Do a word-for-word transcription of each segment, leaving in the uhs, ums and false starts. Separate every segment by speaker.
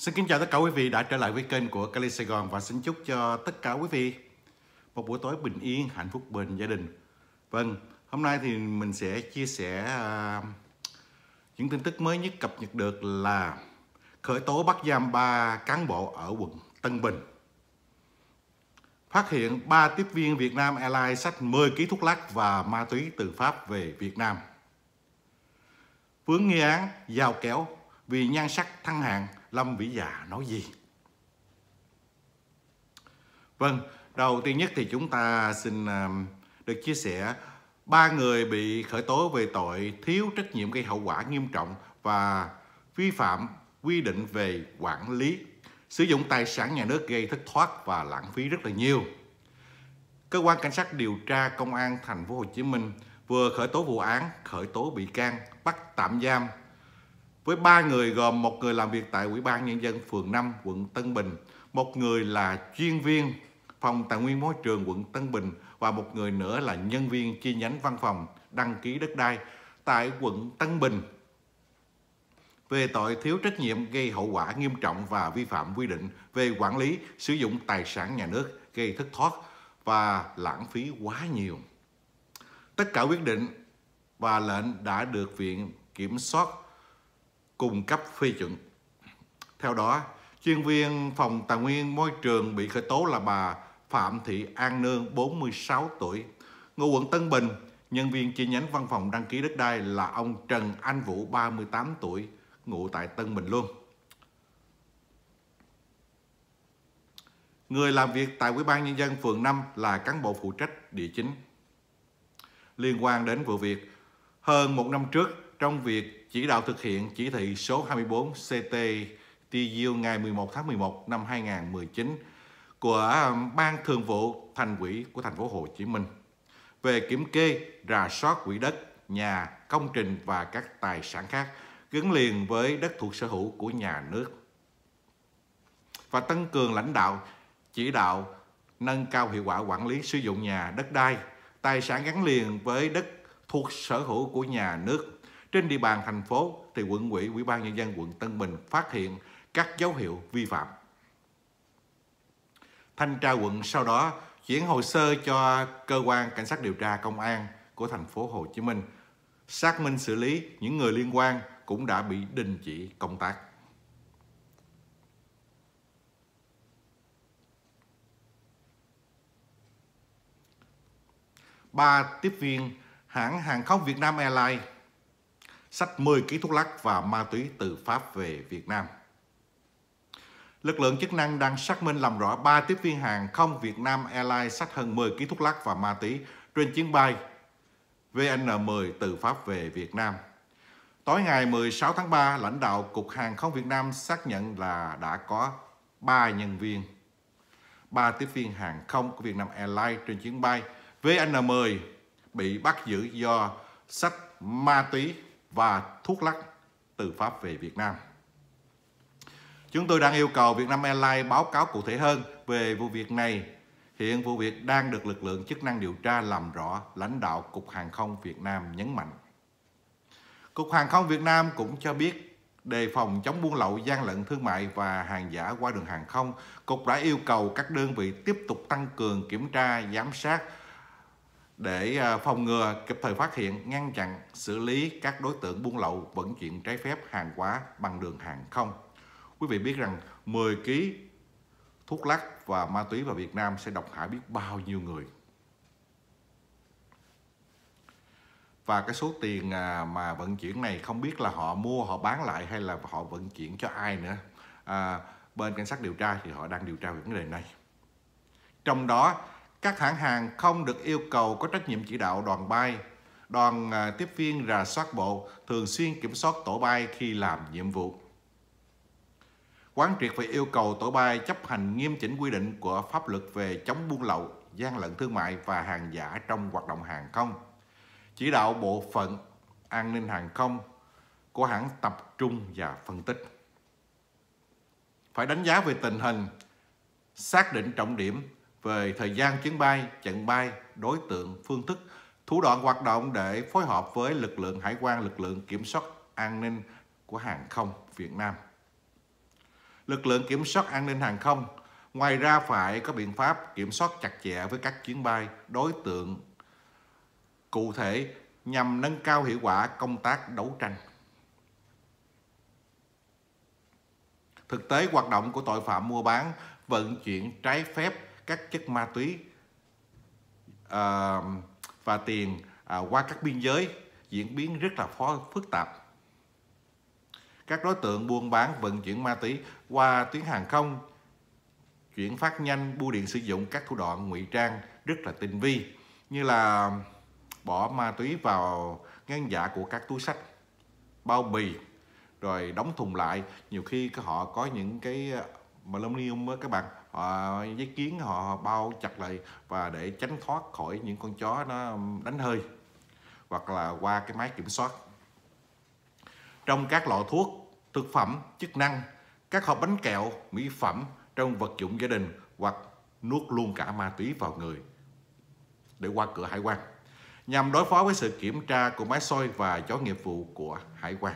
Speaker 1: Xin kính chào tất cả quý vị đã trở lại với kênh của Cali Sài Gòn và xin chúc cho tất cả quý vị một buổi tối bình yên, hạnh phúc bên gia đình. Vâng, hôm nay thì mình sẽ chia sẻ uh, những tin tức mới nhất cập nhật được là khởi tố bắt giam ba cán bộ ở quận Tân Bình. Phát hiện ba tiếp viên Việt Nam Airlines xách mười ki lô gam thuốc lắc và ma túy từ Pháp về Việt Nam. Vướng nghi án dao kéo vì nhan sắc thăng hạng, Lâm Vĩ Dạ nói gì? Vâng, đầu tiên nhất thì chúng ta xin được chia sẻ ba người bị khởi tố về tội thiếu trách nhiệm gây hậu quả nghiêm trọng và vi phạm quy định về quản lý sử dụng tài sản nhà nước gây thất thoát và lãng phí rất là nhiều. Cơ quan cảnh sát điều tra công an thành phố Hồ Chí Minh vừa khởi tố vụ án, khởi tố bị can, bắt tạm giam với ba người gồm một người làm việc tại Ủy ban Nhân dân phường năm, quận Tân Bình, một người là chuyên viên phòng tài nguyên môi trường quận Tân Bình và một người nữa là nhân viên chi nhánh văn phòng đăng ký đất đai tại quận Tân Bình về tội thiếu trách nhiệm gây hậu quả nghiêm trọng và vi phạm quy định về quản lý sử dụng tài sản nhà nước gây thất thoát và lãng phí quá nhiều. Tất cả quyết định và lệnh đã được Viện Kiểm soát cung cấp phê chuẩn. Theo đó, chuyên viên phòng tài nguyên môi trường bị khởi tố là bà Phạm Thị An Nương, bốn mươi sáu tuổi, ngụ quận Tân Bình. Nhân viên chi nhánh văn phòng đăng ký đất đai là ông Trần Anh Vũ, ba mươi tám tuổi, ngụ tại Tân Bình luôn. Người làm việc tại Ủy ban Nhân dân phường năm là cán bộ phụ trách địa chính. Liên quan đến vụ việc, hơn một năm trước, trong việc chỉ đạo thực hiện chỉ thị số hai mươi tư C T T U ngày mười một tháng mười một năm hai nghìn không trăm mười chín của Ban Thường vụ Thành ủy của thành phố Hồ Chí Minh về kiểm kê, rà soát quỹ đất, nhà, công trình và các tài sản khác gắn liền với đất thuộc sở hữu của nhà nước và tăng cường lãnh đạo, chỉ đạo nâng cao hiệu quả quản lý sử dụng nhà, đất đai, tài sản gắn liền với đất thuộc sở hữu của nhà nước trên địa bàn thành phố, thì quận ủy, Ủy ban Nhân dân quận Tân Bình phát hiện các dấu hiệu vi phạm. Thanh tra quận sau đó chuyển hồ sơ cho cơ quan cảnh sát điều tra công an của thành phố Hồ Chí Minh xác minh xử lý. Những người liên quan cũng đã bị đình chỉ công tác. Ba tiếp viên hãng hàng không Việt Nam Airlines xách mười ki lô gam thuốc lắc và ma túy từ Pháp về Việt Nam. Lực lượng chức năng đang xác minh làm rõ ba tiếp viên hàng không Việt Nam Airlines xách hơn mười ki lô gam thuốc lắc và ma túy trên chuyến bay V N mười từ Pháp về Việt Nam. Tối ngày mười sáu tháng ba, lãnh đạo Cục Hàng không Việt Nam xác nhận là đã có ba nhân viên, ba tiếp viên hàng không của Việt Nam Airlines trên chuyến bay V N mười bị bắt giữ do xách ma túy và thuốc lắc từ Pháp về Việt Nam. Chúng tôi đang yêu cầu Việt Nam Airlines báo cáo cụ thể hơn về vụ việc này. Hiện vụ việc đang được lực lượng chức năng điều tra làm rõ, lãnh đạo Cục Hàng không Việt Nam nhấn mạnh. Cục Hàng không Việt Nam cũng cho biết đề phòng chống buôn lậu, gian lận thương mại và hàng giả qua đường hàng không, Cục đã yêu cầu các đơn vị tiếp tục tăng cường kiểm tra, giám sát để phòng ngừa, kịp thời phát hiện, ngăn chặn, xử lý các đối tượng buôn lậu, vận chuyển trái phép hàng hóa bằng đường hàng không. Quý vị biết rằng mười ki lô gam thuốc lắc và ma túy vào Việt Nam sẽ độc hại biết bao nhiêu người. Và cái số tiền mà vận chuyển này không biết là họ mua, họ bán lại hay là họ vận chuyển cho ai nữa. À, bên cảnh sát điều tra thì họ đang điều tra về vấn đề này. Trong đó, các hãng hàng không được yêu cầu có trách nhiệm chỉ đạo đoàn bay, đoàn tiếp viên rà soát bộ, thường xuyên kiểm soát tổ bay khi làm nhiệm vụ. Quán triệt phải yêu cầu tổ bay chấp hành nghiêm chỉnh quy định của pháp luật về chống buôn lậu, gian lận thương mại và hàng giả trong hoạt động hàng không. Chỉ đạo bộ phận an ninh hàng không của hãng tập trung và phân tích. Phải đánh giá về tình hình, xác định trọng điểm về thời gian chuyến bay, chặng bay, đối tượng, phương thức, thủ đoạn hoạt động để phối hợp với lực lượng hải quan, lực lượng kiểm soát an ninh của hàng không Việt Nam. Lực lượng kiểm soát an ninh hàng không ngoài ra phải có biện pháp kiểm soát chặt chẽ với các chuyến bay, đối tượng cụ thể nhằm nâng cao hiệu quả công tác đấu tranh. Thực tế, hoạt động của tội phạm mua bán, vận chuyển trái phép các chất ma túy à, và tiền à, qua các biên giới diễn biến rất là phức tạp. Các đối tượng buôn bán vận chuyển ma túy qua tuyến hàng không, chuyển phát nhanh, bưu điện sử dụng các thủ đoạn ngụy trang rất là tinh vi, như là bỏ ma túy vào ngăn dạ của các túi xách, bao bì, rồi đóng thùng lại. Nhiều khi họ có những cái aluminum á các bạn, họ giấy kiến họ bao chặt lại và để tránh thoát khỏi những con chó nó đánh hơi, hoặc là qua cái máy kiểm soát. Trong các lọ thuốc, thực phẩm chức năng, các hộp bánh kẹo, mỹ phẩm, trong vật dụng gia đình, hoặc nuốt luôn cả ma túy vào người để qua cửa hải quan, nhằm đối phó với sự kiểm tra của máy soi và chó nghiệp vụ của hải quan.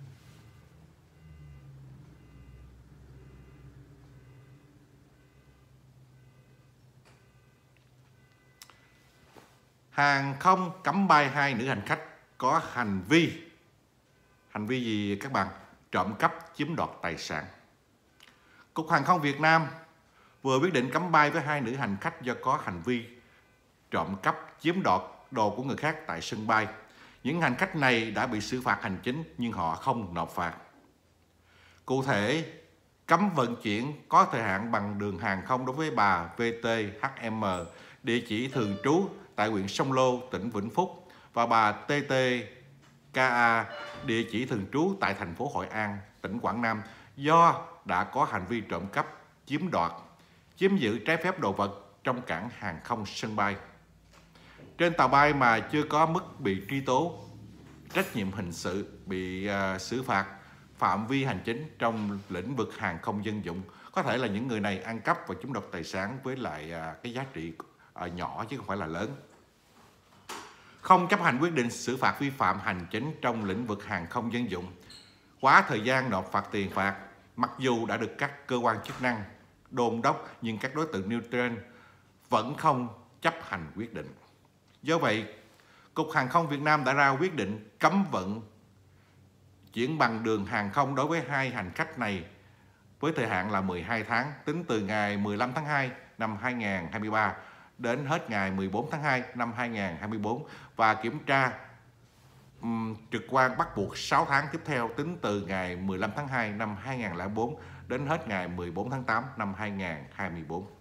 Speaker 1: Hàng không cấm bay hai nữ hành khách có hành vi hành vi gì các bạn? Trộm cắp, chiếm đoạt tài sản. Cục Hàng không Việt Nam vừa quyết định cấm bay với hai nữ hành khách do có hành vi trộm cắp, chiếm đoạt đồ của người khác tại sân bay. Những hành khách này đã bị xử phạt hành chính nhưng họ không nộp phạt. Cụ thể, cấm vận chuyển có thời hạn bằng đường hàng không đối với bà vê tê hát em, địa chỉ thường trú tại huyện Sông Lô, tỉnh Vĩnh Phúc, và bà tê tê ca a, địa chỉ thường trú tại thành phố Hội An, tỉnh Quảng Nam, do đã có hành vi trộm cắp, chiếm đoạt, chiếm giữ trái phép đồ vật trong cảng hàng không sân bay. Trên tàu bay mà chưa có mức bị truy tố, trách nhiệm hình sự, bị uh, xử phạt, phạm vi hành chính trong lĩnh vực hàng không dân dụng. Có thể là những người này ăn cắp và chiếm đoạt tài sản với lại uh, cái giá trị uh, nhỏ chứ không phải là lớn. Không chấp hành quyết định xử phạt vi phạm hành chính trong lĩnh vực hàng không dân dụng, quá thời gian nộp phạt tiền phạt, mặc dù đã được các cơ quan chức năng đôn đốc nhưng các đối tượng nêu trên vẫn không chấp hành quyết định. Do vậy, Cục Hàng không Việt Nam đã ra quyết định cấm vận chuyển bằng đường hàng không đối với hai hành khách này với thời hạn là mười hai tháng, tính từ ngày mười lăm tháng hai năm hai nghìn không trăm hai mươi ba đến hết ngày mười bốn tháng hai năm hai nghìn không trăm hai mươi bốn, và kiểm tra um, trực quan bắt buộc sáu tháng tiếp theo, tính từ ngày mười lăm tháng hai năm hai nghìn không trăm lẻ bốn đến hết ngày mười bốn tháng tám năm hai nghìn không trăm hai mươi bốn.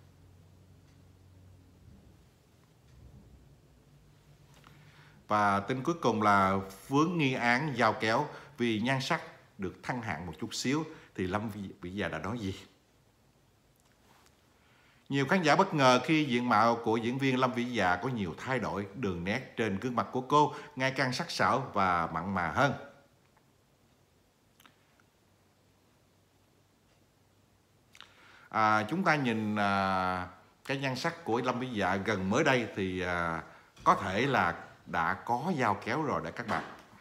Speaker 1: Và tin cuối cùng là vướng nghi án dao kéo vì nhan sắc được thăng hạng một chút xíu, thì Lâm Vĩ Dạ đã nói gì? Nhiều khán giả bất ngờ khi diện mạo của diễn viên Lâm Vĩ Dạ có nhiều thay đổi, đường nét trên gương mặt của cô ngày càng sắc sảo và mặn mà hơn. À, chúng ta nhìn à, cái nhan sắc của Lâm Vĩ Dạ gần mới đây thì à, có thể là đã có dao kéo rồi đấy các bạn.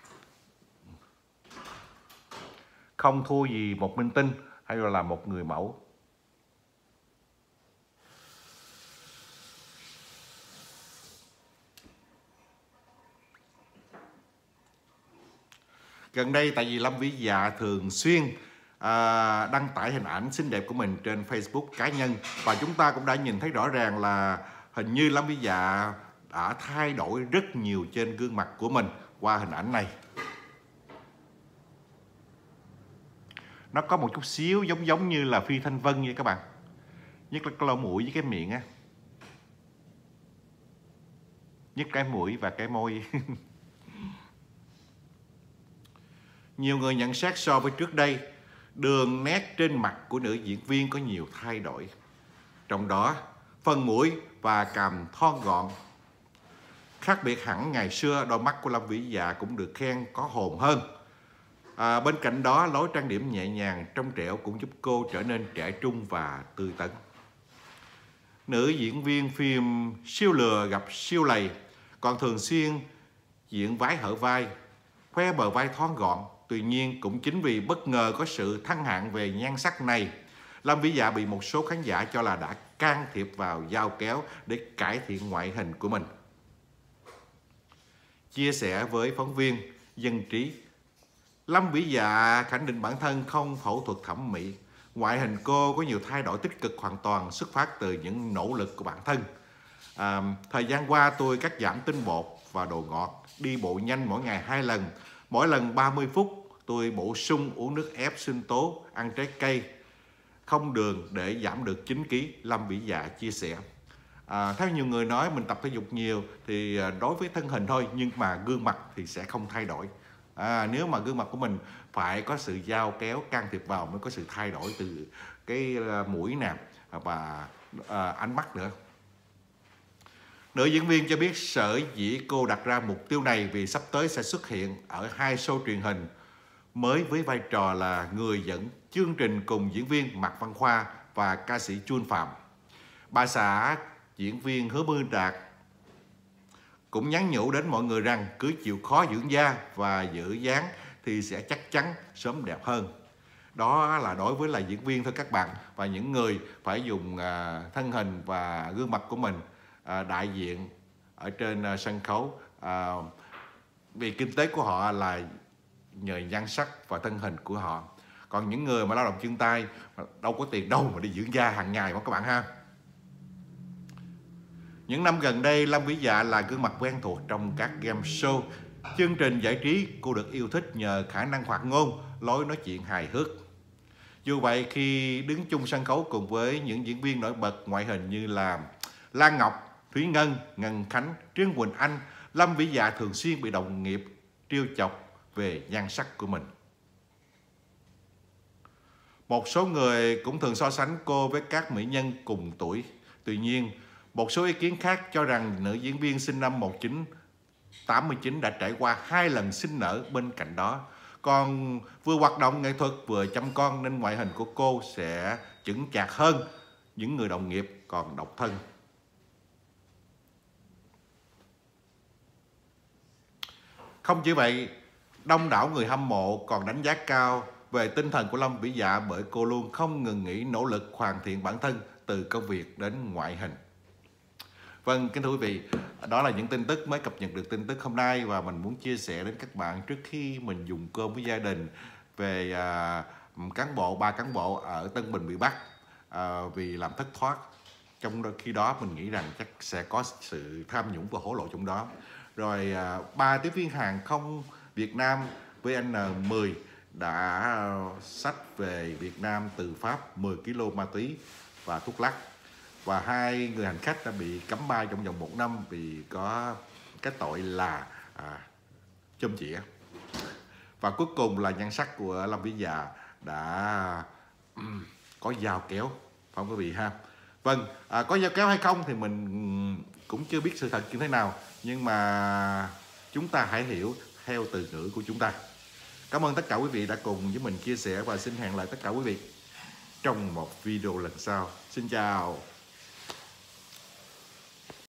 Speaker 1: Không thua gì một minh tinh hay là một người mẫu. Gần đây tại vì Lâm Vĩ Dạ thường xuyên à, đăng tải hình ảnh xinh đẹp của mình trên Facebook cá nhân, và chúng ta cũng đã nhìn thấy rõ ràng là hình như Lâm Vĩ Dạ đã thay đổi rất nhiều trên gương mặt của mình qua hình ảnh này. Nó có một chút xíu giống giống như là Phi Thanh Vân nha các bạn. Nhất là cái lỗ mũi với cái miệng á. Nhất cái mũi và cái môi. Nhiều người nhận xét so với trước đây, đường nét trên mặt của nữ diễn viên có nhiều thay đổi. Trong đó, phần mũi và cằm thon gọn. Khác biệt hẳn ngày xưa, đôi mắt của Lâm Vĩ Dạ cũng được khen có hồn hơn. À, bên cạnh đó, lối trang điểm nhẹ nhàng, trong trẻo cũng giúp cô trở nên trẻ trung và tươi tắn. Nữ diễn viên phim siêu lừa gặp siêu lầy, còn thường xuyên diễn vái hở vai, khoe bờ vai thon gọn, Tuy nhiên cũng chính vì bất ngờ có sự thăng hạng về nhan sắc này, Lâm Vĩ Dạ bị một số khán giả cho là đã can thiệp vào dao kéo để cải thiện ngoại hình của mình. Chia sẻ với phóng viên Dân Trí, Lâm Vĩ Dạ khẳng định bản thân không phẫu thuật thẩm mỹ. Ngoại hình cô có nhiều thay đổi tích cực hoàn toàn xuất phát từ những nỗ lực của bản thân. À, thời gian qua tôi cắt giảm tinh bột và đồ ngọt, đi bộ nhanh mỗi ngày hai lần. Mỗi lần ba mươi phút tôi bổ sung uống nước ép sinh tố, ăn trái cây, không đường để giảm được chín ki lô gam, Lâm Vĩ Dạ chia sẻ. À, theo nhiều người nói mình tập thể dục nhiều thì đối với thân hình thôi, nhưng mà gương mặt thì sẽ không thay đổi. À, nếu mà gương mặt của mình phải có sự dao kéo can thiệp vào mới có sự thay đổi từ cái mũi nè và à, ánh mắt nữa. Nữ diễn viên cho biết sở dĩ cô đặt ra mục tiêu này vì sắp tới sẽ xuất hiện ở hai show truyền hình mới với vai trò là người dẫn chương trình cùng diễn viên Mạc Văn Khoa và ca sĩ Chuân Phạm. Bà xã diễn viên Hứa Mưa Đạt cũng nhắn nhủ đến mọi người rằng cứ chịu khó dưỡng da và giữ dáng thì sẽ chắc chắn sớm đẹp hơn. Đó là đối với là diễn viên thôi các bạn, và những người phải dùng à, thân hình và gương mặt của mình à, đại diện ở trên à, sân khấu, à, vì kinh tế của họ là nhờ nhan sắc và thân hình của họ. Còn những người mà lao động chân tay đâu có tiền đâu mà đi dưỡng da hàng ngày mà các bạn ha. Những năm gần đây, Lâm Vĩ Dạ là gương mặt quen thuộc trong các game show, chương trình giải trí. Cô được yêu thích nhờ khả năng hoạt ngôn, lối nói chuyện hài hước. Dù vậy, khi đứng chung sân khấu cùng với những diễn viên nổi bật ngoại hình như là Lan Ngọc, Thúy Ngân, Ngân Khánh, Trương Quỳnh Anh, Lâm Vĩ Dạ thường xuyên bị đồng nghiệp trêu chọc về nhan sắc của mình. Một số người cũng thường so sánh cô với các mỹ nhân cùng tuổi. Tuy nhiên, một số ý kiến khác cho rằng nữ diễn viên sinh năm một nghìn chín trăm tám mươi chín đã trải qua hai lần sinh nở bên cạnh đó. Còn vừa hoạt động nghệ thuật vừa chăm con nên ngoại hình của cô sẽ chững chạc hơn những người đồng nghiệp còn độc thân. Không chỉ vậy, đông đảo người hâm mộ còn đánh giá cao về tinh thần của Lâm Vĩ Dạ bởi cô luôn không ngừng nghỉ nỗ lực hoàn thiện bản thân từ công việc đến ngoại hình. Vâng, kính thưa quý vị, đó là những tin tức mới cập nhật được tin tức hôm nay và mình muốn chia sẻ đến các bạn trước khi mình dùng cơm với gia đình về à, cán bộ, ba cán bộ ở Tân Bình bị bắt à, vì làm thất thoát. Trong khi đó mình nghĩ rằng chắc sẽ có sự tham nhũng và hối lộ trong đó. Rồi à, ba tiếp viên hàng không Việt Nam vê en mười đã xách về Việt Nam từ Pháp mười ki lô ma túy và thuốc lắc. Và hai người hành khách đã bị cấm bay trong vòng một năm vì có cái tội là à, chôm chĩa. Và cuối cùng là nhan sắc của Lâm Vĩ Dạ đã um, có dao kéo, phải không quý vị ha? Vâng, à, có dao kéo hay không thì mình cũng chưa biết sự thật như thế nào, nhưng mà chúng ta hãy hiểu theo từ ngữ của chúng ta. Cảm ơn tất cả quý vị đã cùng với mình chia sẻ và xin hẹn lại tất cả quý vị trong một video lần sau. Xin chào.